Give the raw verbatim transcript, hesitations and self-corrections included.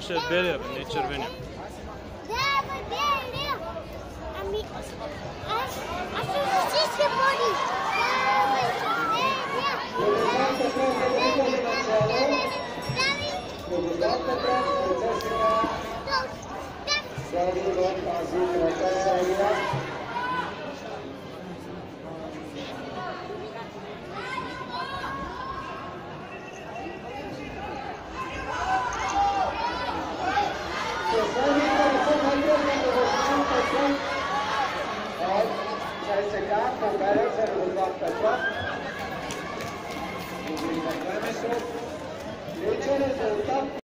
ще е белия, бе, не червения. Да, бе, белия. Ами, аз, аз съм всички боди. Да, бе, белия. Вече резултат